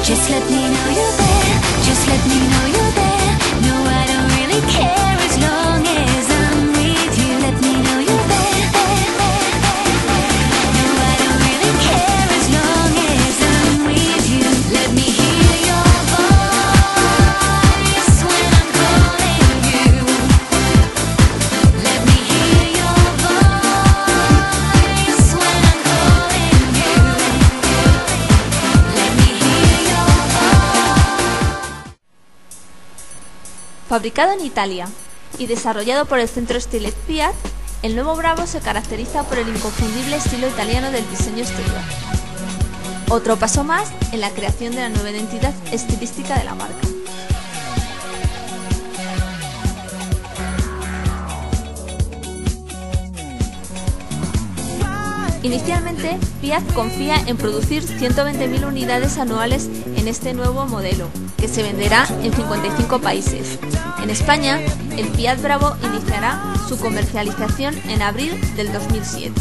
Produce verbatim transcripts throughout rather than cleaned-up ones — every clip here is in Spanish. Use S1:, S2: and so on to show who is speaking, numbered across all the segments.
S1: Just let me know you're there. Just let me know you're there. No, I don't really care as long as I'm with you. Let me know you're there. No, I don't really care as long as I'm with you. Let me hear your voice when I'm calling you. Let me hear your voice when I'm calling you. Let me hear your voice.
S2: Fabricado en Italia y desarrollado por el centro Stile Fiat, el nuevo Bravo se caracteriza por el inconfundible estilo italiano del diseño exterior. Otro paso más en la creación de la nueva identidad estilística de la marca. Inicialmente, Fiat confía en producir ciento veinte mil unidades anuales en este nuevo modelo, que se venderá en cincuenta y cinco países. En España, el Fiat Bravo iniciará su comercialización en abril del dos mil siete.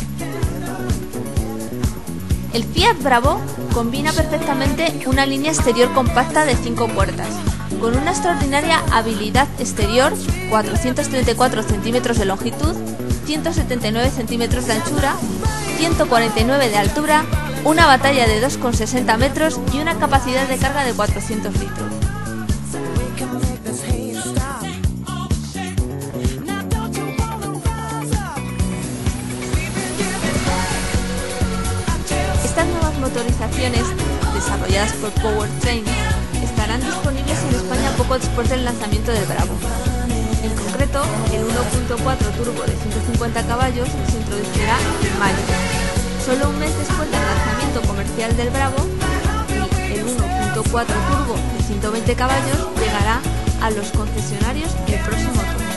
S2: El Fiat Bravo combina perfectamente una línea exterior compacta de cinco puertas, con una extraordinaria habilidad exterior, cuatrocientos treinta y cuatro centímetros de longitud, ciento setenta y nueve centímetros de anchura, ciento cuarenta y nueve de altura, una batalla de dos coma sesenta metros y una capacidad de carga de cuatrocientos litros. Estas nuevas motorizaciones, desarrolladas por Powertrain, estarán disponibles en España poco después del lanzamiento del Bravo. En concreto, el uno punto cuatro turbo de ciento cincuenta caballos se introducirá en mayo, solo un mes después del lanzamiento comercial del Bravo, y el uno punto cuatro turbo de ciento veinte caballos llegará a los concesionarios el próximo otoño.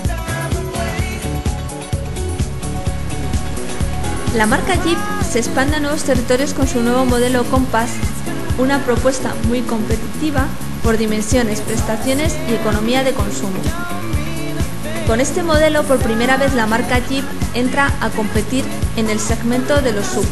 S2: La marca Jeep se expande a nuevos territorios con su nuevo modelo Compass, una propuesta muy competitiva por dimensiones, prestaciones y economía de consumo. Con este modelo, por primera vez la marca Jeep entra a competir en el segmento de los S U V.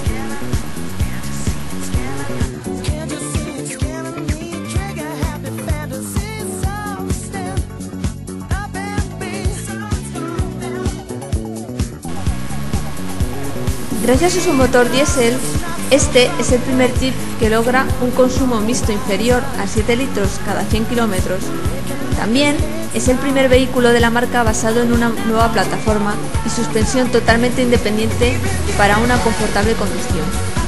S2: Gracias a su motor diésel, este es el primer Jeep que logra un consumo mixto inferior a siete litros cada cien kilómetros. También es el primer vehículo de la marca basado en una nueva plataforma y suspensión totalmente independiente para una confortable conducción.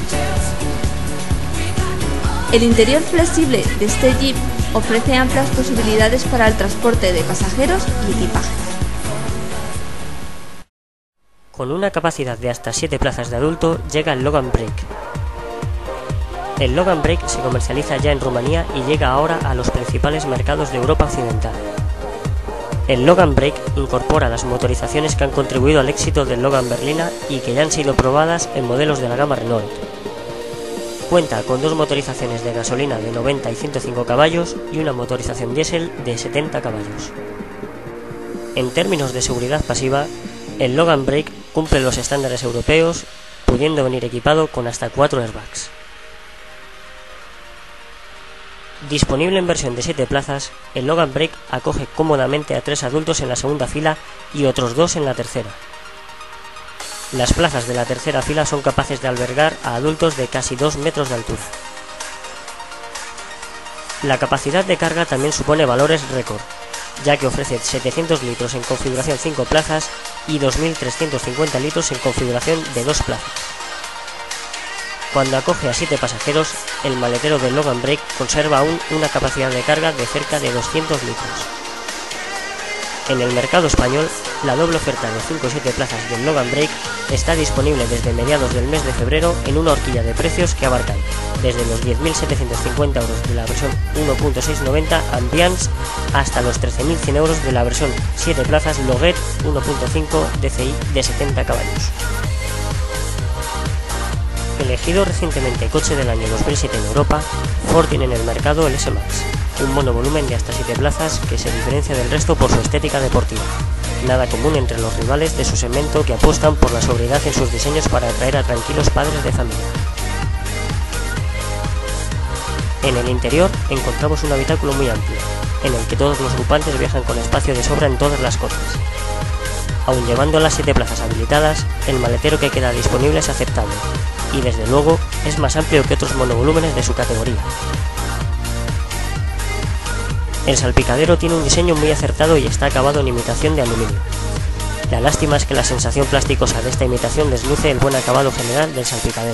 S2: El interior flexible de este Jeep ofrece amplias posibilidades para el transporte de pasajeros y equipaje.
S3: Con una capacidad de hasta siete plazas de adulto llega el Logan Break. El Logan Break se comercializa ya en Rumanía y llega ahora a los principales mercados de Europa Occidental. El Logan Break incorpora las motorizaciones que han contribuido al éxito del Logan Berlina y que ya han sido probadas en modelos de la gama Renault. Cuenta con dos motorizaciones de gasolina de noventa y ciento cinco caballos y una motorización diésel de setenta caballos. En términos de seguridad pasiva, el Logan Break cumple los estándares europeos, pudiendo venir equipado con hasta cuatro airbags. Disponible en versión de siete plazas, el Logan Break acoge cómodamente a tres adultos en la segunda fila y otros dos en la tercera. Las plazas de la tercera fila son capaces de albergar a adultos de casi dos metros de altura. La capacidad de carga también supone valores récord, ya que ofrece setecientos litros en configuración cinco plazas y dos mil trescientos cincuenta litros en configuración de dos plazas. Cuando acoge a siete pasajeros, el maletero del Logan Break conserva aún una capacidad de carga de cerca de doscientos litros. En el mercado español, la doble oferta de cinco y siete plazas del Logan Break está disponible desde mediados del mes de febrero en una horquilla de precios que abarcan desde los diez mil setecientos cincuenta euros de la versión uno punto seiscientos noventa Ambiance hasta los trece mil cien euros de la versión siete plazas Logan uno punto cinco D C I de setenta caballos. Elegido recientemente coche del año dos mil siete en Europa, Ford tiene en el mercado el S-Max, un monovolumen de hasta siete plazas que se diferencia del resto por su estética deportiva, nada común entre los rivales de su segmento que apuestan por la sobriedad en sus diseños para atraer a tranquilos padres de familia. En el interior encontramos un habitáculo muy amplio, en el que todos los ocupantes viajan con espacio de sobra en todas las cosas. Aun llevando las siete plazas habilitadas, el maletero que queda disponible es aceptable, y desde luego es más amplio que otros monovolúmenes de su categoría. El salpicadero tiene un diseño muy acertado y está acabado en imitación de aluminio. La lástima es que la sensación plasticosa de esta imitación desluce el buen acabado general del salpicadero.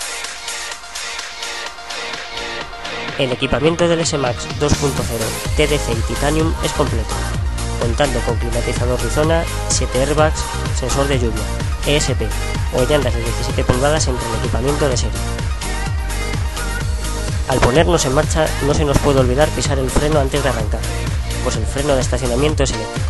S3: El equipamiento del S-Max dos punto cero T D C y Titanium es completo, contando con climatizador Rizona, siete airbags, sensor de lluvia, E S P o llantas de diecisiete pulgadas entre el equipamiento de serie. Al ponernos en marcha no se nos puede olvidar pisar el freno antes de arrancar, pues el freno de estacionamiento es eléctrico.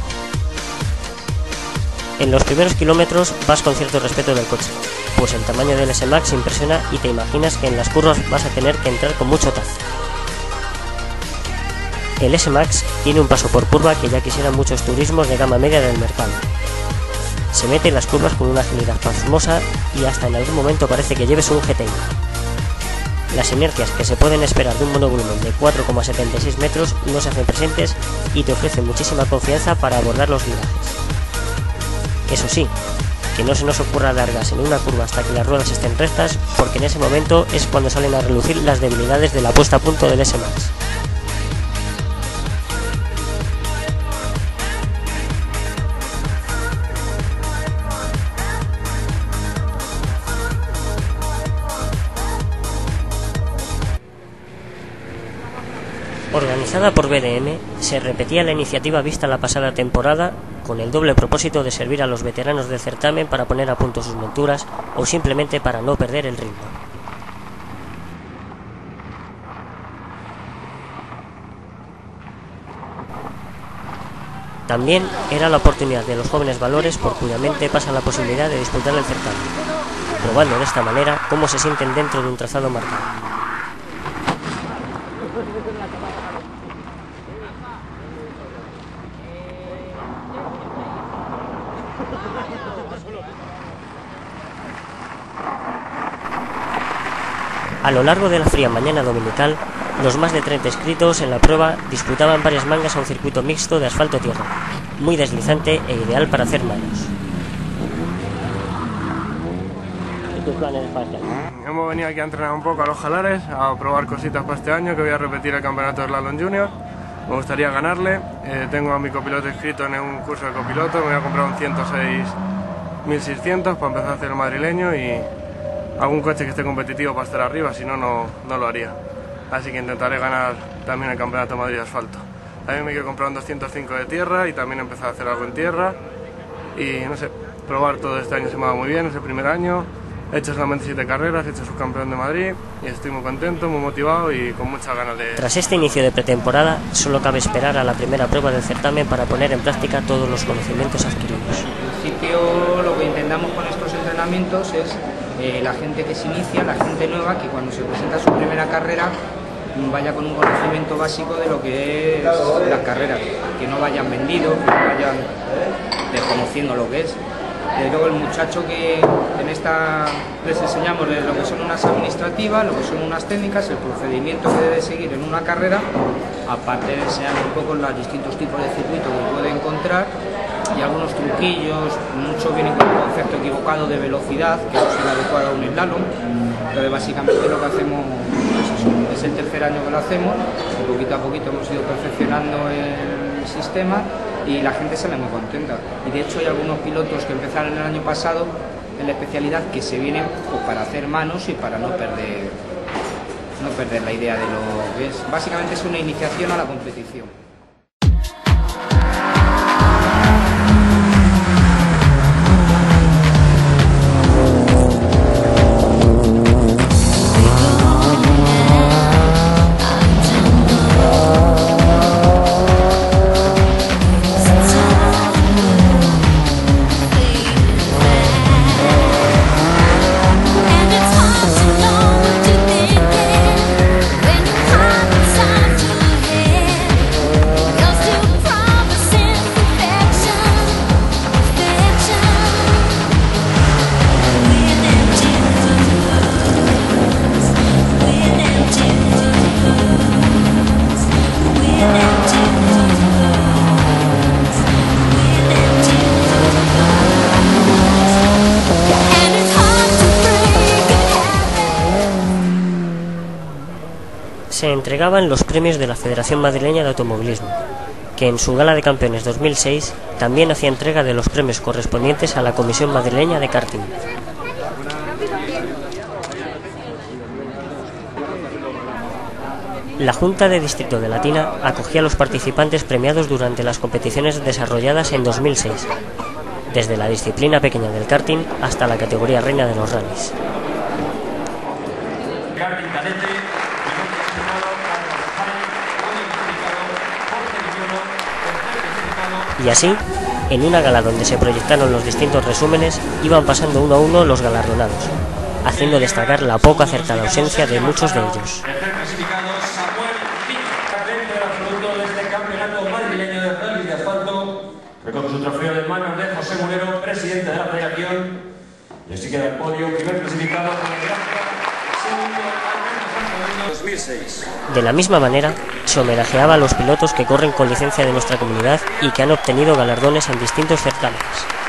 S3: En los primeros kilómetros vas con cierto respeto del coche, pues el tamaño del S-Max impresiona y te imaginas que en las curvas vas a tener que entrar con mucho tacto. El S-Max tiene un paso por curva que ya quisieran muchos turismos de gama media del mercado. Se mete en las curvas con una agilidad pasmosa y hasta en algún momento parece que lleves un G T I. Las inercias que se pueden esperar de un monovolumen de cuatro coma setenta y seis metros no se hacen presentes y te ofrecen muchísima confianza para abordar los virajes. Eso sí, que no se nos ocurra largas en una curva hasta que las ruedas estén rectas, porque en ese momento es cuando salen a relucir las debilidades de la puesta a punto del S-Max. Organizada por B D M, se repetía la iniciativa vista la pasada temporada con el doble propósito de servir a los veteranos del certamen para poner a punto sus monturas o simplemente para no perder el ritmo. También era la oportunidad de los jóvenes valores por cuya mente pasa la posibilidad de disputar el certamen, probando de esta manera cómo se sienten dentro de un trazado marcado. A lo largo de la fría mañana dominical, los más de treinta inscritos en la prueba disputaban varias mangas a un circuito mixto de asfalto-tierra, muy deslizante e ideal para hacer manos. ¿Y tus planes para este año?
S4: Hemos venido aquí a entrenar un poco a los Jalares, a probar cositas para este año, que voy a repetir el campeonato de Slalom Junior. Me gustaría ganarle, eh, tengo a mi copiloto inscrito en un curso de copiloto, me voy a comprar un ciento seis mil seiscientos para empezar a hacer el madrileño y algún coche que esté competitivo para estar arriba, si no, no, no lo haría. Así que intentaré ganar también el Campeonato de Madrid de Asfalto. También me quiero comprar un doscientos cinco de tierra y también empezar a hacer algo en tierra. Y no sé, probar todo este año se me va muy bien, es el primer año. He hecho solamente siete carreras, he hecho subcampeón de Madrid y estoy muy contento, muy motivado y con muchas ganas de...
S3: Tras este inicio de pretemporada, solo cabe esperar a la primera prueba del certamen para poner en práctica todos los conocimientos adquiridos.
S5: En principio, lo que intentamos con estos entrenamientos es eh, la gente que se inicia, la gente nueva, que cuando se presenta a su primera carrera vaya con un conocimiento básico de lo que es las carreras, que no vayan vendidos, que no vayan desconociendo lo que es. Eh, luego el muchacho que en esta les enseñamos de lo que son unas administrativas, lo que son unas técnicas, el procedimiento que debe seguir en una carrera, aparte de enseñar un poco los distintos tipos de circuito que puede encontrar y algunos truquillos. Muchos vienen con un concepto equivocado de velocidad, que no es el adecuado a un slalom. Entonces básicamente lo que hacemos es, es el tercer año que lo hacemos, y poquito a poquito hemos ido perfeccionando el sistema y la gente sale muy contenta. Y de hecho hay algunos pilotos que empezaron el año pasado en la especialidad que se vienen pues, para hacer manos y para no perder, no perder la idea de lo que es. Básicamente es una iniciación a la competición.
S3: se entregaban los premios de la Federación Madrileña de Automovilismo, que en su Gala de Campeones dos mil seis también hacía entrega de los premios correspondientes a la Comisión Madrileña de Karting. La Junta de Distrito de Latina acogía a los participantes premiados durante las competiciones desarrolladas en dos mil seis, desde la disciplina pequeña del karting hasta la categoría reina de los rallies. Y así, en una gala donde se proyectaron los distintos resúmenes, iban pasando uno a uno los galardonados, haciendo destacar la poco acertada ausencia de muchos de ellos.
S6: Recoge su trofeo de manos de José Mulero, presidente de la federación, y así queda el podio, primer clasificado con el segundo al dos mil seis.
S3: De la misma manera, se homenajeaba a los pilotos que corren con licencia de nuestra comunidad y que han obtenido galardones en distintos certámenes.